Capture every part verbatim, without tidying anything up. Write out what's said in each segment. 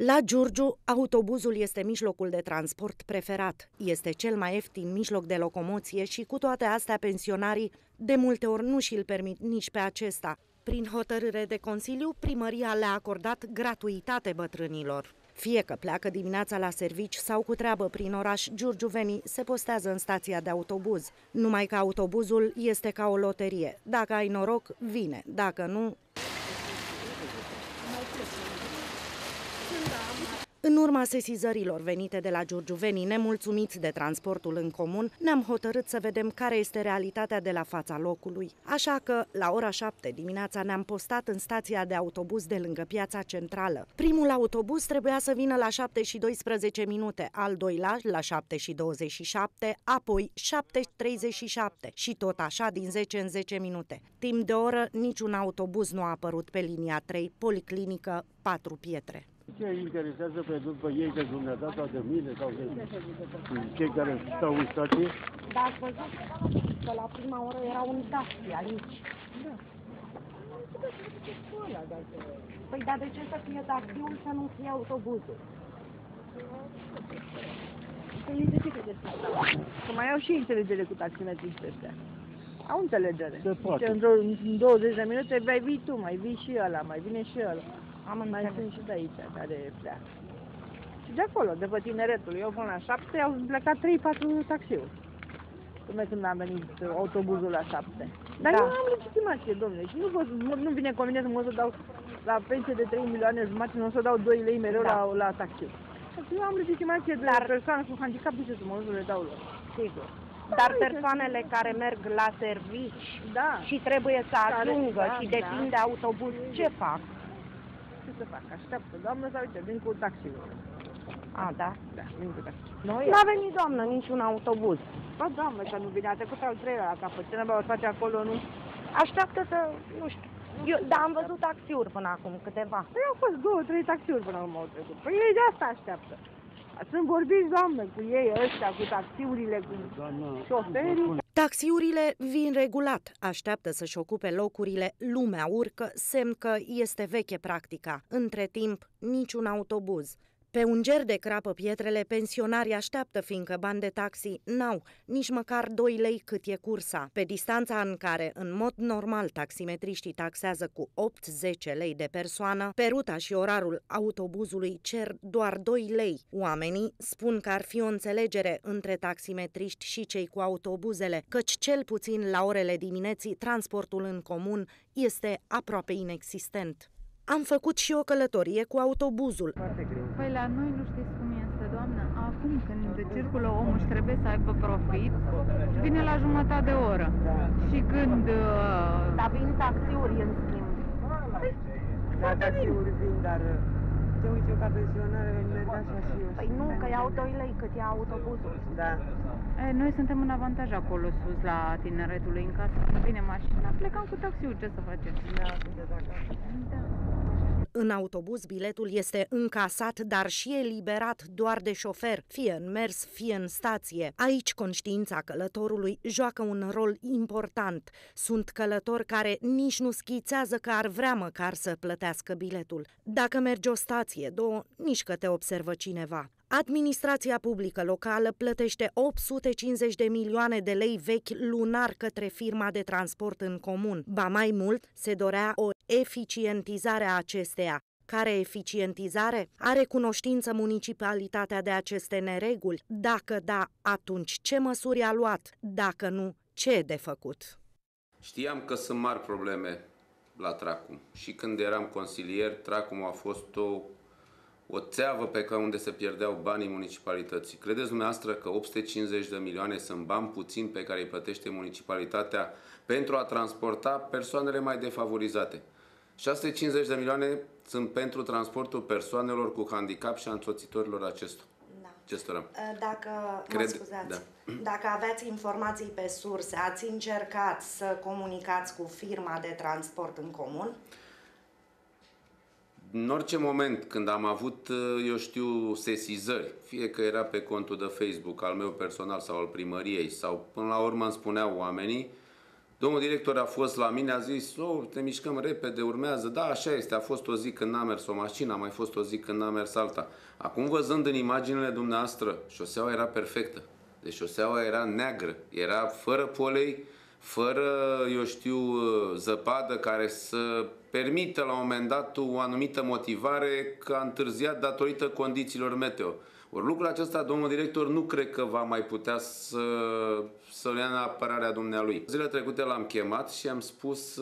La Giurgiu, autobuzul este mijlocul de transport preferat. Este cel mai ieftin mijloc de locomoție și cu toate astea pensionarii de multe ori nu și-l permit nici pe acesta. Prin hotărâre de Consiliu, primăria le-a acordat gratuitate bătrânilor. Fie că pleacă dimineața la servici sau cu treabă prin oraș, giurgiuvenii se postează în stația de autobuz. Numai că autobuzul este ca o loterie. Dacă ai noroc, vine. Dacă nu... În urma sesizărilor venite de la giurgiuvenii nemulțumiți de transportul în comun, ne-am hotărât să vedem care este realitatea de la fața locului. Așa că, la ora șapte dimineața, ne-am postat în stația de autobuz de lângă Piața Centrală. Primul autobuz trebuia să vină la șapte și doisprezece minute, al doilea la șapte și douăzeci și șapte, apoi șapte și treizeci și șapte și tot așa din zece în zece minute. Timp de oră, niciun autobuz nu a apărut pe linia trei, Policlinică Patru Pietre. Ce îi interesează pe după ei de dumneavoastră sau de mine sau de cei care stau în stație? Da, ați văzut că la prima oră era un taxi aici. Da. Păi dar de ce să fie taxiul să nu fie autobuzul? Păi de ce credeți asta? Că mai au și înțelegere cu taximetriștii ăștia. Au înțelegere. Se poate. În douăzeci de minute mai vii tu, mai vii și ăla, mai vine și ăla. Am mai sunt și de aici care pleacă. Și de acolo, de pe Tineretul. Eu până la șapte au plecat trei patru taxiuri. Până când am venit autobuzul la șapte. Dar da. Eu am legitimație, domnule, și nu, pot, nu vine cu mine să mă să dau la pensie de trei milioane jumătate, nu o să dau doi lei mereu da. la, la taxi. Eu am legitimație de Dar... persoană cu handicap, de ce să mă să le dau lor. Sigur. Dar persoanele care merg la servici da. și trebuie să ajungă da, și depind da. de autobuz, ce fac? Ce să fac? Așteaptă, doamnă, sau uite, vin cu taxiul. A, da? Da, vin cu taxi. N-a venit, doamnă, niciun autobuz. Ba, doamnă, că nu vine, a trecut al treilea la capăt. Ce n-a face acolo, nu? Așteaptă să, nu știu. Eu, dar am văzut taxiuri până acum, câteva. Păi au fost două, trei taxiuri până acum au trecut. Păi ei de asta așteaptă. Sunt vorbiți, doamnă, cu ei ăștia, cu taxiurile, cu șoferii. Taxiurile vin regulat, așteaptă să-și ocupe locurile, lumea urcă, semn că este veche practica. Între timp, niciun autobuz. Pe un ger de crapă pietrele, pensionarii așteaptă, fiindcă bani de taxi n-au, nici măcar doi lei cât e cursa. Pe distanța în care, în mod normal, taximetriștii taxează cu opt zece lei de persoană, pe ruta și orarul autobuzului cer doar doi lei. Oamenii spun că ar fi o înțelegere între taximetriști și cei cu autobuzele, căci cel puțin la orele dimineții transportul în comun este aproape inexistent. Am făcut și o călătorie cu autobuzul. Păi la noi nu știți cum este, doamnă. Acum când circulă omul și trebuie să aibă profit, vine la jumătate de oră. Și când... Uh... Dar vin taxiuri în schimb. Da, taxiuri vin, dar... Te uiți eu ca pensionare, merg așa și eu. Păi nu, că iau doi lei cât ia autobuzul. Da. E, noi suntem în avantaj acolo sus la Tineretului, în casă, când vine mașina, plecăm cu taxiul, ce să facem? Da, sunteți acasă. Da. În autobuz biletul este încasat, dar și eliberat doar de șofer, fie în mers, fie în stație. Aici conștiința călătorului joacă un rol important. Sunt călători care nici nu schițează că ar vrea măcar să plătească biletul. Dacă mergi o stație, două, nici că te observă cineva. Administrația publică locală plătește opt sute cincizeci de milioane de lei vechi lunar către firma de transport în comun. Ba mai mult, se dorea o eficientizare a acesteia. Care eficientizare? Are cunoștință municipalitatea de aceste nereguli? Dacă da, atunci ce măsuri a luat? Dacă nu, ce e de făcut? Știam că sunt mari probleme la Tracum și când eram consilier, Tracum a fost o o țeavă pe care unde se pierdeau banii municipalității. Credeți dumneavoastră că opt sute cincizeci de milioane sunt bani puțini pe care îi plătește municipalitatea pentru a transporta persoanele mai defavorizate? șase sute cincizeci de milioane sunt pentru transportul persoanelor cu handicap și a însoțitorilor acestor. Da. acestora. Dacă, Cred... mă scuzați, da. Dacă aveați informații pe surse, ați încercat să comunicați cu firma de transport în comun? În orice moment când am avut, eu știu, sesizări, fie că era pe contul de Facebook al meu personal sau al primăriei, sau până la urmă îmi spuneau oamenii, Domnul director a fost la mine, a zis, oh, te mișcăm repede, urmează. Da, așa este, a fost o zi când n-a mers o mașină, a mai fost o zi când n-a mers alta. Acum, văzând în imaginile dumneavoastră, șoseaua era perfectă. Deci șoseaua era neagră, era fără polei, fără, eu știu, zăpadă care să permită la un moment dat o anumită motivare că a întârziat datorită condițiilor meteo. Ori lucrul acesta, domnul director, nu cred că va mai putea să, să-l ia în apărarea dumnealui. Zilele trecute l-am chemat și am spus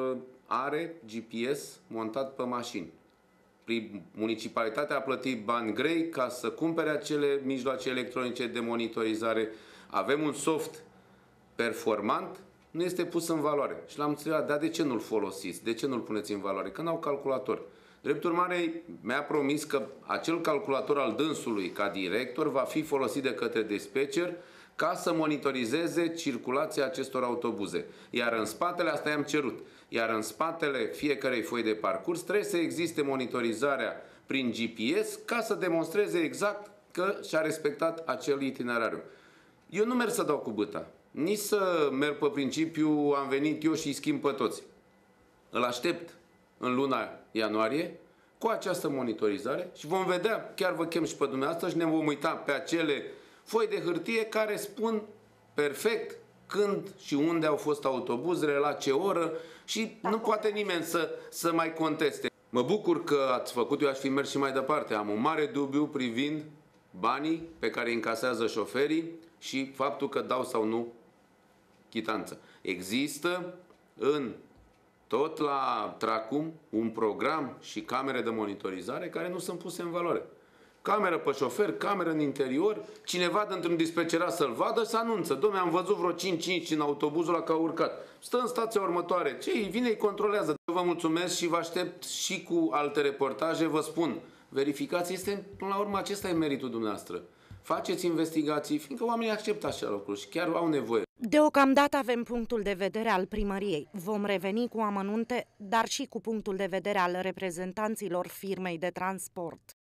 are G P S montat pe mașini. Municipalitatea a plătit bani grei ca să cumpere acele mijloace electronice de monitorizare. Avem un soft performant, nu este pus în valoare. Și l-am întrebat, dar de ce nu-l folosiți? De ce nu-l puneți în valoare? Că n-au calculator. Drept urmare, mi-a promis că acel calculator al dânsului ca director va fi folosit de către dispatcher ca să monitorizeze circulația acestor autobuze. Iar în spatele, asta i-am cerut, iar în spatele fiecarei foi de parcurs trebuie să existe monitorizarea prin G P S ca să demonstreze exact că și-a respectat acel itinerariu. Eu nu merg să dau cu bâta, nici să merg pe principiu am venit eu și îi schimb pe toți. Îl aștept în luna ianuarie cu această monitorizare și vom vedea, chiar vă chem și pe dumneavoastră și ne vom uita pe acele foi de hârtie care spun perfect când și unde au fost autobuzele, la ce oră și nu poate nimeni să, să mai conteste. Mă bucur că ați făcut, eu aș fi mers și mai departe. Am un mare dubiu privind banii pe care îi încasează șoferii și faptul că dau sau nu chitanță. Există în tot la Tracum un program și camere de monitorizare care nu sunt puse în valoare. Cameră pe șofer, cameră în interior, cineva dintr-un dispecerat să-l vadă, să anunță. Dom'le, am văzut vreo cinci cinci în autobuzul ăla că au urcat. Stă în stația următoare. Ce vine, îi controlează. Vă mulțumesc și vă aștept și cu alte reportaje. Vă spun, verificați, este, până la urmă, acesta e meritul dumneavoastră. Faceți investigații, fiindcă oamenii acceptă așa lucruri și chiar au nevoie. Deocamdată avem punctul de vedere al primăriei. Vom reveni cu amănunte, dar și cu punctul de vedere al reprezentanților firmei de transport.